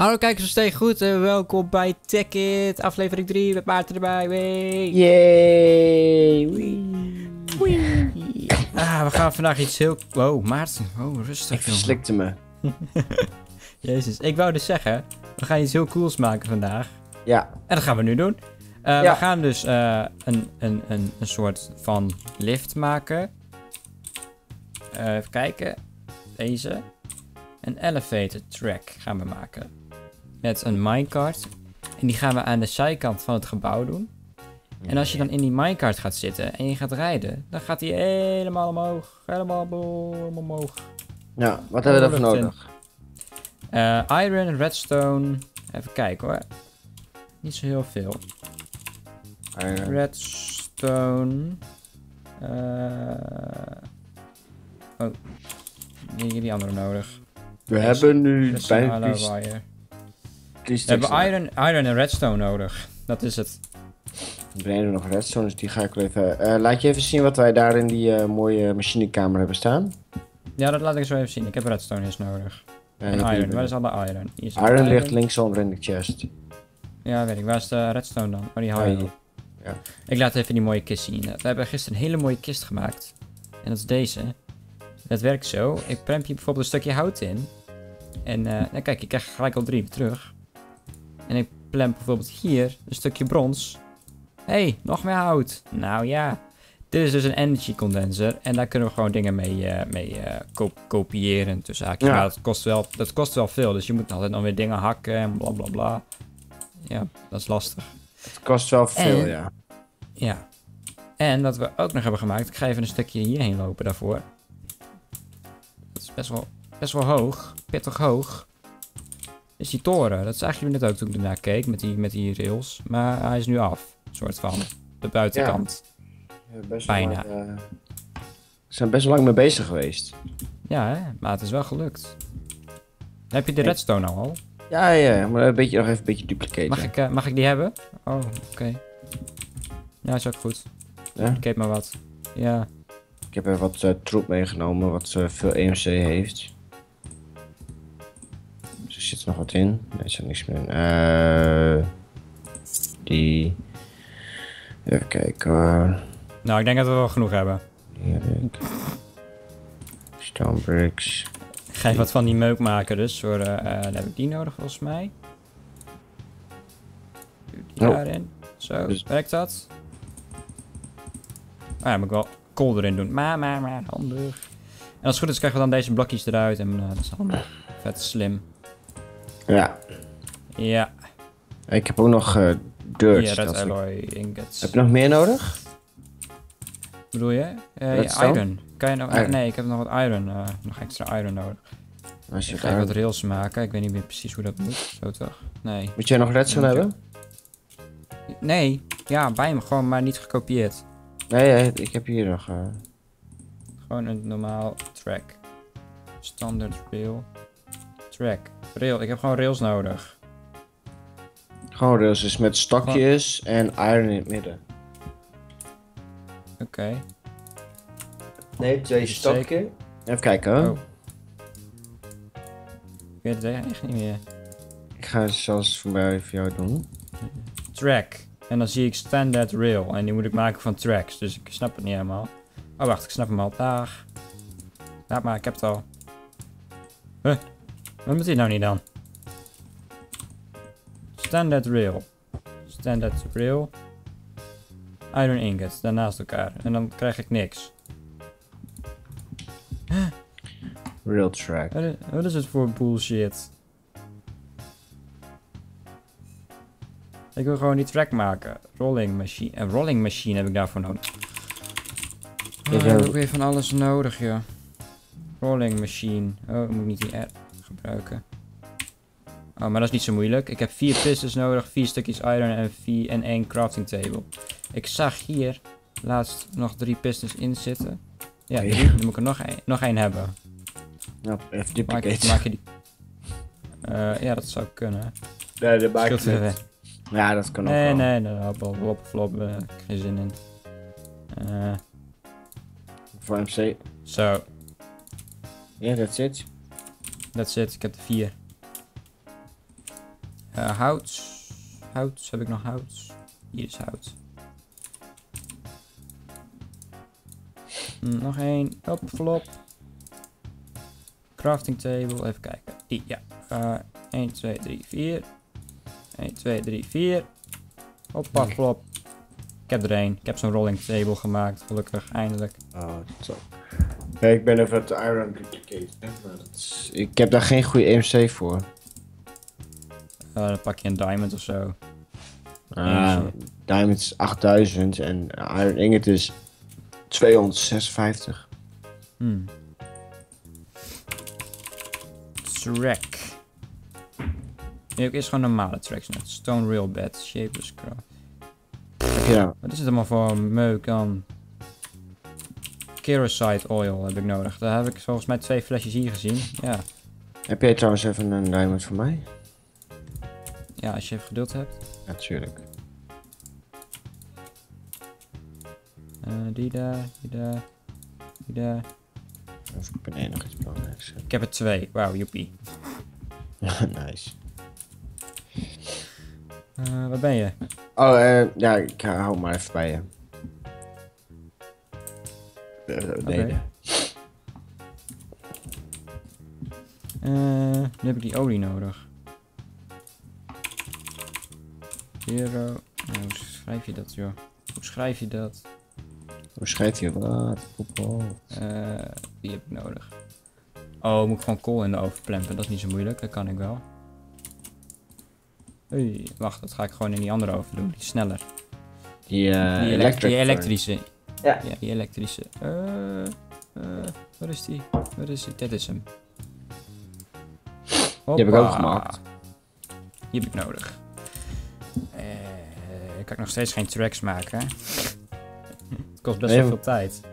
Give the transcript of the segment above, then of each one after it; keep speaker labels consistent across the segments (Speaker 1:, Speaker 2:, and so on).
Speaker 1: Hallo kijkers, steek goed en welkom bij Techit, aflevering 3 met Maarten erbij. Wee.
Speaker 2: Yay! Wee.
Speaker 1: We gaan vandaag iets heel... Wow, Maarten. Oh, rustig.
Speaker 2: Ik verslikte me.
Speaker 1: Jezus, ik wou dus zeggen, we gaan iets heel cools maken vandaag.
Speaker 2: Ja.
Speaker 1: En dat gaan we nu doen. We gaan dus een soort van lift maken. Even kijken. Deze. Een elevator track gaan we maken. Met een minecart. En die gaan we aan de zijkant van het gebouw doen. En als je dan in die minecart gaat zitten en je gaat rijden, dan gaat hij helemaal omhoog. Helemaal omhoog.
Speaker 2: Ja, wat hebben we daarvoor nodig?
Speaker 1: Iron, redstone. Even kijken hoor. Niet zo heel veel. Redstone. Oh. Die andere nodig.
Speaker 2: We hebben nu
Speaker 1: bijna
Speaker 2: wire.
Speaker 1: We hebben iron en redstone nodig. Dat is het.
Speaker 2: We hebben nog redstone, dus die ga ik wel even... laat je even zien wat wij daar in die mooie machinekamer hebben staan.
Speaker 1: Ja, dat laat ik zo even zien. Ik heb redstone eens nodig. En iron. Waar is al de iron?
Speaker 2: Iron ligt linksom in de chest.
Speaker 1: Ja, weet ik. Waar is de redstone dan? Oh, die hou je.
Speaker 2: Ja. Ik
Speaker 1: laat even die mooie kist zien. We hebben gisteren een hele mooie kist gemaakt. En dat is deze. Dat werkt zo. Ik premp hier bijvoorbeeld een stukje hout in. En nou kijk, je krijgt gelijk al 3 terug. En ik plemp bijvoorbeeld hier een stukje brons. Hé, nog meer hout. Nou ja. Dit is dus een energy condenser. En daar kunnen we gewoon dingen mee kopiëren. Tussen haakjes. Ja. Maar dat kost wel veel. Dus je moet altijd nog weer dingen hakken en bla bla bla. Ja, dat is lastig.
Speaker 2: Het kost wel veel, ja.
Speaker 1: Ja. En wat we ook nog hebben gemaakt. Ik ga even een stukje hierheen lopen daarvoor. Dat is best wel hoog. Pittig hoog. Is die toren. Dat zag je net ook toen ik ernaar keek. Met die rails. Maar hij is nu af. Een soort van. De buitenkant.
Speaker 2: Ja, best
Speaker 1: bijna.
Speaker 2: We zijn best lang mee bezig geweest.
Speaker 1: Ja, hè? Maar het is wel gelukt. Heb je de redstone al?
Speaker 2: Ja, maar nog even een beetje duplicaten.
Speaker 1: Mag ik die hebben? Oh, oké. Ja, is ook goed.
Speaker 2: Ja?
Speaker 1: Duplicate maar wat. Ja.
Speaker 2: Ik heb er wat troep meegenomen, wat veel EMC heeft. Dus er zit nog wat in. Nee, er zit niks meer in. Die... Even kijken hoor.
Speaker 1: Nou, ik denk dat we wel genoeg hebben.
Speaker 2: Hier Stone bricks.
Speaker 1: Ik ga even wat van die meuk maken dus. Dan heb ik die nodig volgens mij. Doe die daarin. Zo, dus werkt dat? Ja, moet ik wel kool erin doen. Maar, handig. En als het goed is krijgen we dan deze blokjes eruit. En dat is handig. Vet slim.
Speaker 2: Ja.
Speaker 1: Ja.
Speaker 2: Ik heb ook nog dirt.
Speaker 1: Ja, red alloy ingots.
Speaker 2: Heb je nog meer nodig?
Speaker 1: Bedoel je? Iron. Kan je nog... Nee, ik heb nog wat iron. Nog extra iron nodig. Ik ga wat rails maken. Ik weet niet meer precies hoe dat moet. Zo toch? Nee.
Speaker 2: Moet jij nog redstone hebben?
Speaker 1: Nee. Ja, bij me gewoon, maar niet gekopieerd.
Speaker 2: Nee, ik heb hier nog...
Speaker 1: Gewoon een normaal track. Standard rail. Track. Rail. Ik heb gewoon rails nodig.
Speaker 2: Gewoon rails, dus met stokjes en iron in het midden.
Speaker 1: Oké.
Speaker 2: Nee, 2 stokjes. Even kijken hoor.
Speaker 1: Oh. Ik weet het echt niet meer.
Speaker 2: Ik ga het zelfs voor jou doen.
Speaker 1: Track. En dan zie ik standard rail. En die moet ik maken van tracks. Dus ik snap het niet helemaal. Oh wacht, ik snap hem al. Dag. Laat maar, ik heb het al. Huh. Wat moet hij nou niet dan? Standard rail. Standard rail. Iron ingots. Daarnaast elkaar. En dan krijg ik niks.
Speaker 2: Rail track.
Speaker 1: Wat is het voor bullshit? Ik wil gewoon die track maken. Rolling machine. Een rolling machine heb ik daarvoor nodig. Ik heb ook weer van alles nodig, joh. Rolling machine. Oh, ik moet niet die R gebruiken. Oh, maar dat is niet zo moeilijk. Ik heb 4 pistons nodig, 4 stukjes iron en 1 crafting table. Ik zag hier laatst nog 3 pistons in zitten. Ja, 3. Dan moet ik er nog één hebben.
Speaker 2: Nou, even duplicate.
Speaker 1: Maak je die... ja, dat zou kunnen.
Speaker 2: Nee, dat maak ik niet. Ja, dat kan ook wel.
Speaker 1: Nee, flop, geen zin in.
Speaker 2: Voor MC.
Speaker 1: Zo.
Speaker 2: Ja, that's it.
Speaker 1: That's it, ik heb er 4. Hout. Hout. Heb ik nog hout? Hier is hout. Nog één. Hop, flop. Crafting table. Even kijken. Die, ja. 1, 2, 3, 4. 1, 2, 3, 4. Hoppa, flop. Ik heb er één. Ik heb zo'n rolling table gemaakt. Gelukkig, eindelijk.
Speaker 2: Oh, zo. Ja, ik ben even het iron duplicate. Maar ik heb daar geen goede EMC voor.
Speaker 1: Dan pak je een diamond of zo.
Speaker 2: Diamond is 8000 en iron ingot is 256.
Speaker 1: Track. Nu heb ik eerst gewoon normale tracks net. Stone rail bed, shapeless craft.
Speaker 2: Ja.
Speaker 1: Wat is het allemaal voor meuk dan? Kerosite oil heb ik nodig. Daar heb ik volgens mij 2 flesjes hier gezien. Ja.
Speaker 2: Heb jij trouwens even een diamond voor mij?
Speaker 1: Ja, als je even geduld hebt.
Speaker 2: Natuurlijk.
Speaker 1: Die daar, die daar, die daar.
Speaker 2: Of ik ben nog iets belangrijks.
Speaker 1: Ik heb er 2. Wauw, joepie.
Speaker 2: Nice.
Speaker 1: Waar ben je?
Speaker 2: Oh, ja, ik hou maar even bij je. Nee.
Speaker 1: Nu heb ik die olie nodig. Zero. Hoe schrijf je dat, joh? Hoe schrijf je dat?
Speaker 2: Hoe schrijf je wat?
Speaker 1: Die heb ik nodig. Oh, moet ik gewoon kool in de oven plempen? Dat is niet zo moeilijk, dat kan ik wel. Hey, wacht, dat ga ik gewoon in die andere oven doen, die is sneller.
Speaker 2: Die
Speaker 1: elektrische.
Speaker 2: Ja.
Speaker 1: Ja, die elektrische. Waar is die? Waar is die? Dit is hem. Hoppa.
Speaker 2: Die heb ik ook gemaakt.
Speaker 1: Die heb ik nodig. Kan ik nog steeds geen tracks maken. Het kost best wel veel tijd.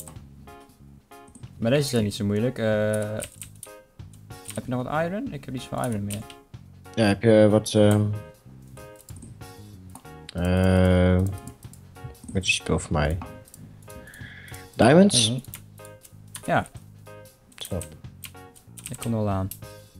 Speaker 1: Maar deze zijn niet zo moeilijk. Heb je nog wat iron? Ik heb niet zoveel iron meer.
Speaker 2: Ja, heb je wat... wat is je speel voor mij? Diamonds?
Speaker 1: Ja.
Speaker 2: Snap.
Speaker 1: Ik kom er wel aan.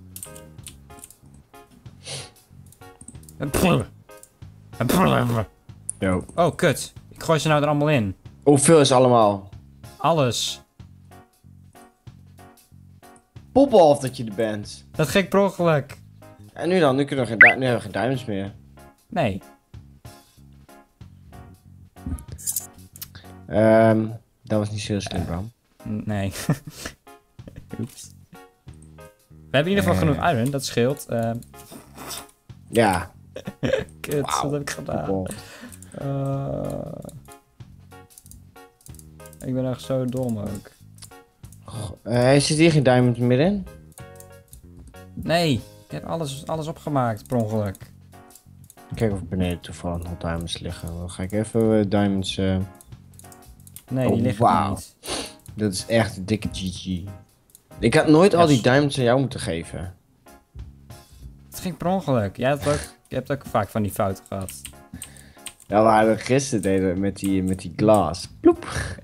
Speaker 2: Yo.
Speaker 1: Oh, kut. Ik gooi ze nou er allemaal in.
Speaker 2: Hoeveel is allemaal?
Speaker 1: Alles.
Speaker 2: Pop off dat je er bent.
Speaker 1: Dat ging per ongeluk.
Speaker 2: En nu dan? Nu hebben we geen diamonds meer.
Speaker 1: Nee.
Speaker 2: Dat was niet zo slim, Bram.
Speaker 1: Nee. Oeps. We hebben in ieder geval genoeg iron, dat scheelt.
Speaker 2: Ja.
Speaker 1: Kut, wat heb ik gedaan? Ik ben echt zo dom ook.
Speaker 2: Zit hier geen diamond meer in?
Speaker 1: Nee, ik heb alles opgemaakt per ongeluk.
Speaker 2: Kijk of beneden toevallig nog diamonds liggen. Dan ga ik even diamonds...
Speaker 1: Nee, die liggen er niet.
Speaker 2: Dat is echt een dikke GG. Ik had nooit al die diamonds aan jou moeten geven.
Speaker 1: Het ging per ongeluk. Je hebt ook vaak van die fouten gehad.
Speaker 2: Ja, we hadden gisteren deden met die glas. Ploep.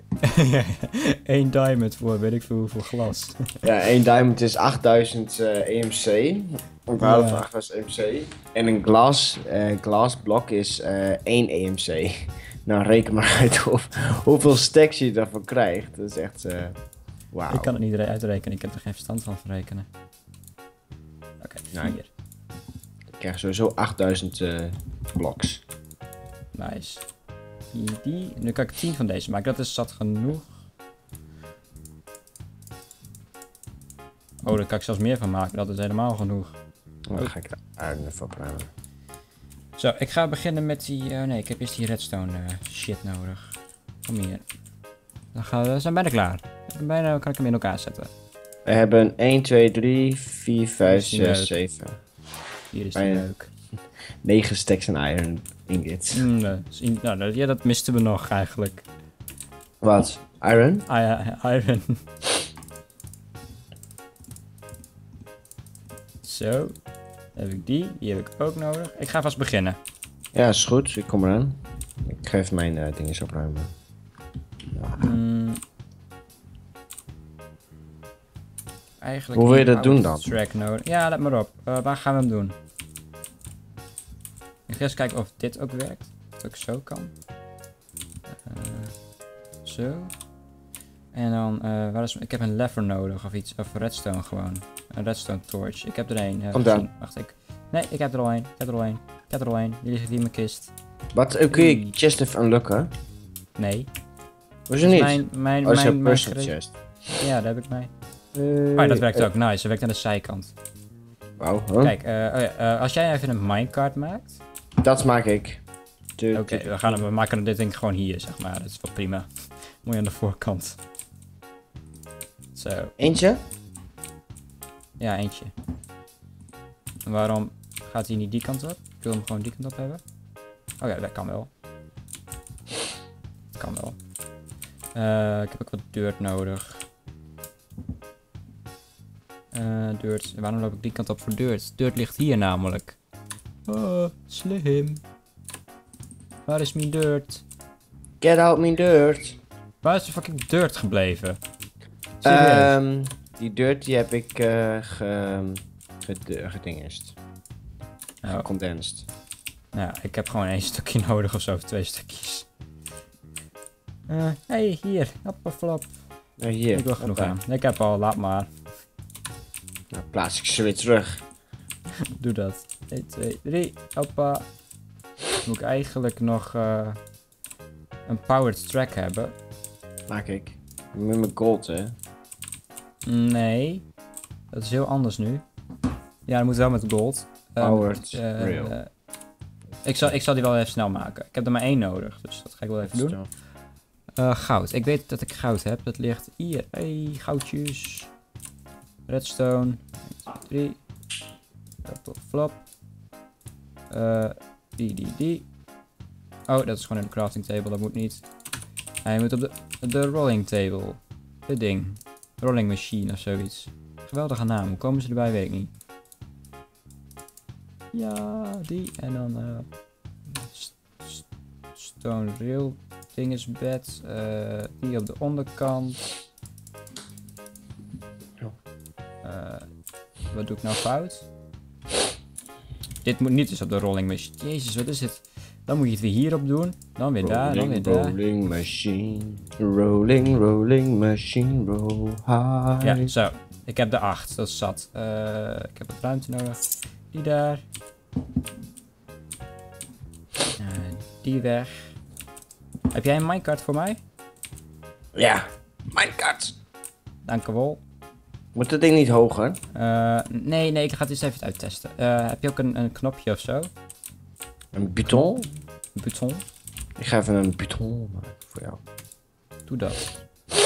Speaker 1: 1 diamond voor weet ik veel hoeveel glas.
Speaker 2: Ja, 1 diamond is 8000 EMC. Onthouden van 8000 EMC. En een glasblok is 1 EMC. Nou, reken maar uit hoeveel stacks je daarvoor krijgt. Dat is echt... wauw.
Speaker 1: Ik kan het niet uitrekenen. Ik heb er geen verstand van rekenen. Oké, 4.
Speaker 2: Ik krijg sowieso 8000 bloks.
Speaker 1: Nice. Die. Nu kan ik 10 van deze maken. Dat is zat genoeg. Oh, daar kan ik zelfs meer van maken. Dat is helemaal genoeg.
Speaker 2: Dan ga ik er even opruimen.
Speaker 1: Zo, ik ga beginnen met die... nee, ik heb eerst die redstone shit nodig. Kom hier. We zijn bijna klaar. Bijna kan ik hem in elkaar zetten.
Speaker 2: We hebben 1, 2, 3, 4, 5, 6, 7.
Speaker 1: Hier is die leuk.
Speaker 2: 9 stacks en iron ingots.
Speaker 1: Ja, dat misten we nog eigenlijk.
Speaker 2: Wat? Iron?
Speaker 1: Iron. Zo. Heb ik die heb ik ook nodig. Ik ga vast beginnen.
Speaker 2: Ja, is goed. Ik kom eraan. Ik ga even mijn dingen opruimen.
Speaker 1: Eigenlijk
Speaker 2: hoe wil je dat doen dan?
Speaker 1: Track nodig. Ja, let maar op. Waar gaan we hem doen? Ik ga eens kijken of dit ook werkt. Dat het ook zo kan. Zo. En dan, ik heb een lever nodig of iets. Of redstone gewoon. Een redstone torch. Ik heb er één.
Speaker 2: Kom dan.
Speaker 1: Wacht, nee, ik heb er al één. Ik heb er al één. Die ligt hier in mijn kist.
Speaker 2: Wat? Kun je chest even unlocken?
Speaker 1: Nee.
Speaker 2: Hoezo niet?
Speaker 1: Mijn
Speaker 2: personal chest.
Speaker 1: Ja, daar heb ik mee. Dat werkt ook. Nice. Dat werkt aan de zijkant.
Speaker 2: Wauw. Huh?
Speaker 1: Kijk, als jij even een minecart maakt.
Speaker 2: Dat maak ik.
Speaker 1: Oké, we maken dit ding gewoon hier, zeg maar. Dat is wel prima. Mooi aan de voorkant. Zo.
Speaker 2: Eentje?
Speaker 1: Ja, eentje. En waarom gaat hij niet die kant op? Ik wil hem gewoon die kant op hebben. Oh ja, dat kan wel. Dat kan wel. Ik heb ook wat dirt nodig. Dirt. Waarom loop ik die kant op voor dirt? Dirt ligt hier namelijk. Oh, slim. Waar is mijn dirt?
Speaker 2: Get out mijn dirt.
Speaker 1: Waar is de fucking dirt gebleven?
Speaker 2: Die dirt die heb ik gedingest.
Speaker 1: Oh.
Speaker 2: Gecondensed.
Speaker 1: Nou, ik heb gewoon 1 stukje nodig of zo, of 2 stukjes. Hey, hier. Appelflap.
Speaker 2: Hier.
Speaker 1: Ik wil genoeg aan. Ik heb al, laat maar.
Speaker 2: Nou, plaats ik ze weer terug.
Speaker 1: Doe dat. 1, 2, 3. Hoppa. Moet ik eigenlijk nog een powered track hebben?
Speaker 2: Maak ik. Met mijn gold, hè?
Speaker 1: Nee. Dat is heel anders nu. Ja, dat moet wel met gold.
Speaker 2: Powered rail.
Speaker 1: Ik zal die wel even snel maken. Ik heb er maar 1 nodig, dus dat ga ik wel even doen. Goud. Ik weet dat ik goud heb. Dat ligt hier. Hey, goudjes. Redstone. 1, 2, 3. Flop. Die. Oh, dat is gewoon een crafting table. Dat moet niet. Hij moet op de rolling table. Dit ding. Rolling machine of zoiets. Geweldige naam. Hoe komen ze erbij, weet ik niet. Ja, die. En dan stone rail ding is bed. Die op de onderkant. Wat doe ik nou fout? Dit moet niet eens op de rolling machine. Jezus, wat is dit? Dan moet je het weer hierop doen. Dan weer daar, dan weer daar.
Speaker 2: Rolling machine. Rolling machine. Roll high.
Speaker 1: Ja, zo. Ik heb de 8. Dat is zat. Ik heb wat ruimte nodig. Die daar. Die weg. Heb jij een minecart voor mij?
Speaker 2: Ja, minecart.
Speaker 1: Dankjewel.
Speaker 2: Moet dat ding niet hoger?
Speaker 1: Nee, ik ga het eens even uittesten. Heb je ook een knopje of zo?
Speaker 2: Een buton?
Speaker 1: Een buton?
Speaker 2: Ik ga even een buton maken voor jou.
Speaker 1: Doe dat.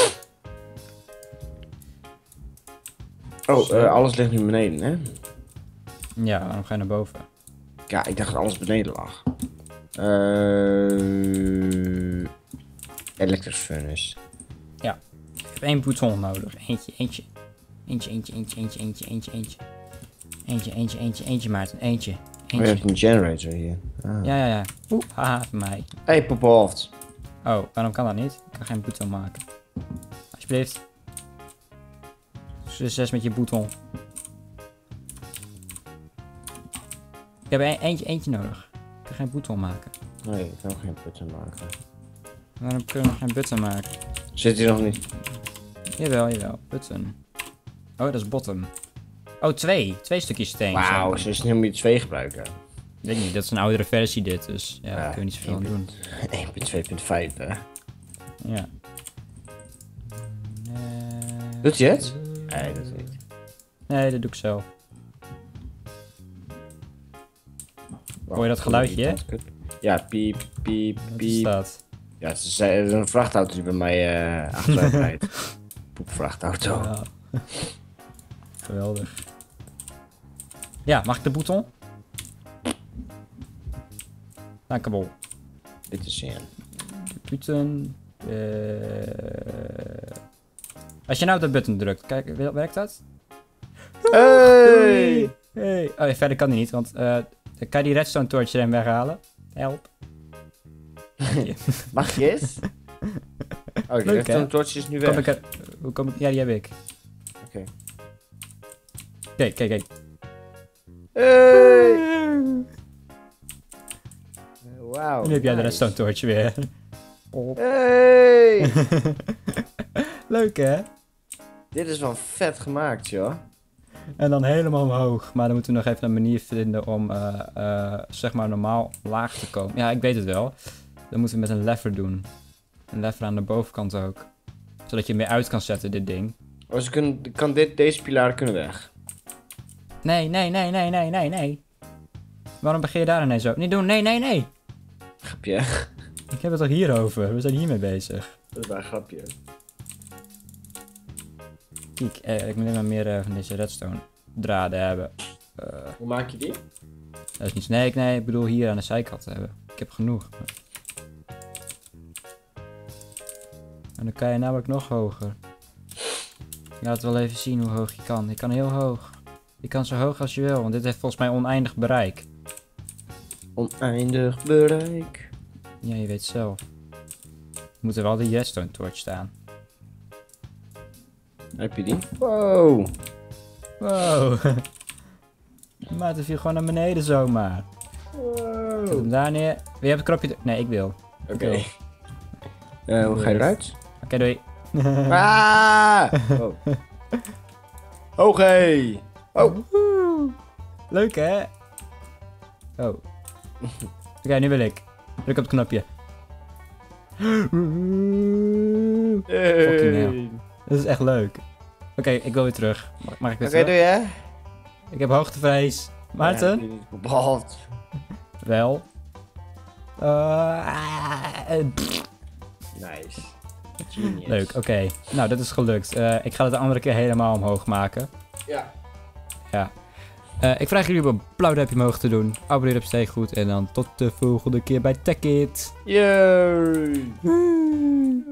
Speaker 2: Oh, alles ligt nu beneden, hè?
Speaker 1: Ja, waarom ga je naar boven?
Speaker 2: Ja, ik dacht dat alles beneden lag. Electric furnace.
Speaker 1: Ja. Ik heb 1 buton nodig. Eentje, Maarten. Eentje.
Speaker 2: Oh, je hebt een generator hier. Ah.
Speaker 1: Ja. Oeh, haha, voor mij.
Speaker 2: Hey, pophoofd.
Speaker 1: Oh, waarom kan dat niet? Ik kan geen buton maken. Alsjeblieft. Succes met je buton. Ik heb eentje nodig. Ik kan geen buton maken.
Speaker 2: Nee, ik kan geen button maken.
Speaker 1: Waarom kunnen we geen button maken?
Speaker 2: Zit hij nog niet?
Speaker 1: Jawel. Button. Oh, dat is bottom. Oh, 2. 2 stukjes steen.
Speaker 2: Wauw, ze is helemaal niet 2 gebruiken.
Speaker 1: Weet niet, dat is een oudere versie dit, dus ja, daar kun je niet zoveel aan doen.
Speaker 2: 1.2.5, hè?
Speaker 1: Ja.
Speaker 2: Doet je het? Nee, dat niet.
Speaker 1: Nee, dat doe ik zelf. Hoor je dat geluidje, hè?
Speaker 2: Ja, piep.
Speaker 1: Wat is dat?
Speaker 2: Ja, het is een vrachtauto die bij mij achteruit rijdt. Poepvrachtauto.
Speaker 1: Ja. Geweldig. Ja, mag ik de bouton? Dankjewel.
Speaker 2: Dit is Jan.
Speaker 1: Button. Als je nou op de button drukt, kijk, werkt dat?
Speaker 2: Hey!
Speaker 1: Hey. Oh, ja, verder kan die niet, want dan kan je die redstone torch erin weghalen. Help.
Speaker 2: Mag je eens? Oh, de redstone torch is nu weg.
Speaker 1: Hoe kom ik? Ja, die heb ik.
Speaker 2: Oké.
Speaker 1: Kijk.
Speaker 2: Hey! Wauw.
Speaker 1: Nu heb jij de redstone toortje weer.
Speaker 2: Hey!
Speaker 1: Leuk hè?
Speaker 2: Dit is wel vet gemaakt, joh.
Speaker 1: En dan helemaal omhoog. Maar dan moeten we nog even een manier vinden om zeg maar normaal laag te komen. Ja, ik weet het wel. Dat moeten we met een lever doen. Een lever aan de bovenkant ook. Zodat je meer uit kan zetten, dit ding.
Speaker 2: Oh, deze pilaar kunnen weg.
Speaker 1: Nee. Waarom begin je daar ineens zo? Niet doen, nee.
Speaker 2: Grapje.
Speaker 1: Ik heb het al hierover. We zijn hiermee bezig.
Speaker 2: Dat is maar een grapje.
Speaker 1: Kijk, ik moet even meer van deze redstone draden hebben.
Speaker 2: Hoe maak je die?
Speaker 1: Dat is niet nee, ik bedoel hier aan de zijkant hebben. Ik heb genoeg. En dan kan je namelijk nog hoger. Laat wel even zien hoe hoog je kan. Je kan heel hoog. Je kan zo hoog als je wil, want dit heeft volgens mij oneindig bereik.
Speaker 2: Oneindig bereik.
Speaker 1: Ja, je weet zelf. Moet er wel de redstone torch staan.
Speaker 2: Heb je die? Wow.
Speaker 1: Wow. Maar het viel gewoon naar beneden zomaar.
Speaker 2: Wow.
Speaker 1: Zet hem daar neer. Wie hebt het knopje? Nee, ik wil.
Speaker 2: Oké. Hoe ga je eruit?
Speaker 1: Oké, doei.
Speaker 2: Ah! Oh. Oké. Oh.
Speaker 1: Woehoe. Leuk hè? Oh. Oké, nu wil ik. Druk op het knopje. Fucking hell. Dat is echt leuk. Oké, ik wil weer terug. Mag ik weer terug?
Speaker 2: Doe je?
Speaker 1: Ik heb hoogtevrees. Maarten?
Speaker 2: Ja, behalve.
Speaker 1: Wel.
Speaker 2: Nice. Genius.
Speaker 1: Leuk, oké. Nou, dat is gelukt. Ik ga het de andere keer helemaal omhoog maken.
Speaker 2: Ja.
Speaker 1: Ja. Ik vraag jullie om een blauw duimpje omhoog te doen. Abonneer op Steekgoed. En dan tot de volgende keer bij TechIt.
Speaker 2: Yay.